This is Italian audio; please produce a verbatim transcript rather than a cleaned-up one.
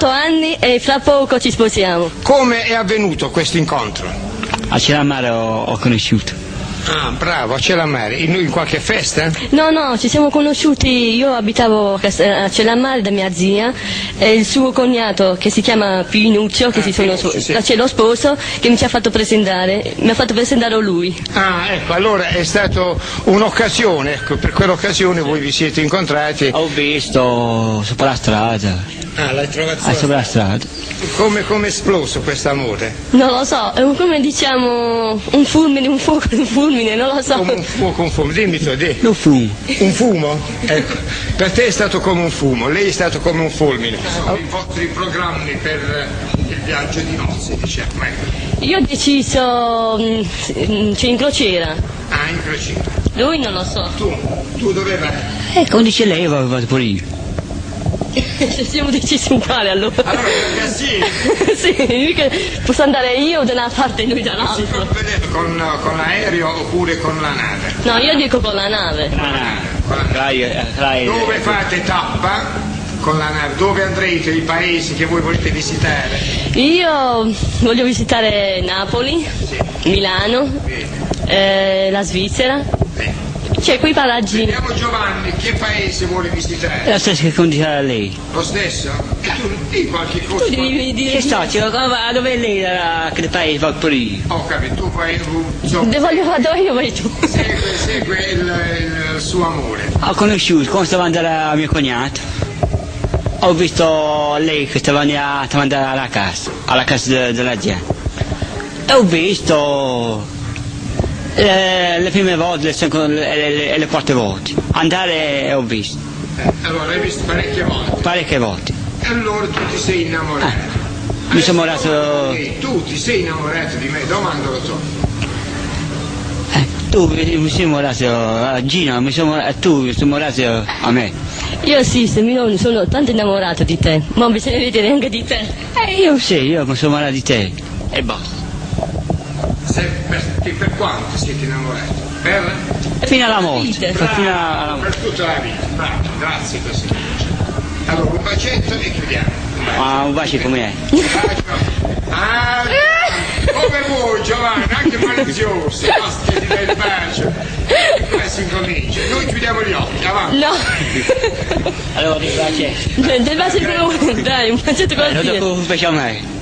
otto anni e fra poco ci sposiamo. Come è avvenuto questo incontro? A Celammare ho, ho conosciuto. Ah, bravo, a Celammare. In, in qualche festa? No, no, ci siamo conosciuti, io abitavo a Celammare da mia zia e il suo cognato che si chiama Pinuccio, che ah, si sono, Pinuccio, sì. c'è lo sposo che mi ci ha fatto presentare, mi ha fatto presentare lui. Ah, ecco, allora è stata un'occasione, ecco, per quell'occasione voi vi siete incontrati. Ho visto sopra la strada. Ah, l'hai trovato? Ah, sopra la strada. Come è esploso questo amore? Non lo so, è un, come diciamo un fulmine, un fuoco, un fulmine, non lo so. Come un fuoco, un fumo, dimmi tu, di. Un fumo. Un fumo? Ecco, per te è stato come un fumo, lei è stato come un fulmine. Sono i vostri programmi per il viaggio di nozze, diciamo. Ecco. Io ho deciso, mh, c'è in crociera. Ah, in crociera. Lui non lo so. Tu, tu dove vai? Eh, come dice lei, vado pure io. Siamo decisi uguali allora. Allora è sì. Sì, mica posso andare io da una parte e lui dall'altra. Si può vedere con, con l'aereo oppure con la nave? No, io dico con la nave. Con la nave. Con la nave. Dove fate tappa con la nave? Dove andrete? I paesi che voi volete visitare? Io voglio visitare Napoli, sì. Milano, eh, la Svizzera. Sì. C'è quei paraggi. Vediamo Giovanni, che paese vuole visitare? Lo stesso che condizione lei. Lo stesso? E tu di qualche cosa? Tu devi dire. Che sto, dove lei da che paese va pure io? Ho capito, tu poi insomma, dove voglio vado io, vai tu. Segue, segue il, il, il suo amore. Ho conosciuto, quando stavo andando a mio cognato. Ho visto lei che stava andando alla casa, alla casa de, della gente. E ho visto Le, le prime volte e le, le, le quarte volte. Andare ho visto. Eh, allora hai visto parecchie volte? Parecchie volte. E allora tu ti sei innamorato? Ah, mi sono innamorato. Eh, tu ti sei innamorato di me? Domandalo tu. Eh, tu mi sei innamorato a Gino, mi sono, tu mi sei innamorato a me. Io sì, se mi sono tanto innamorato di te, ma bisogna vedere anche di te. Eh, io sì, io mi sono innamorato di te. E basta. Per, per quanto siete innamorati? Per? Fino alla morte. Bravo, fino alla morte. Per tutta la vita. Bravo, grazie così. Allora un bacetto e chiudiamo. Un bacio. Ah, un bacio come è? Un bacio. Ah, come vuoi Giovanni, anche malizioso, basta che ti dai il bacio. E poi si incomincia. Noi chiudiamo gli occhi, avanti. No. Allora ti bacetto. Del bacetto, dai, un bacetto con la dopo un bacio a me.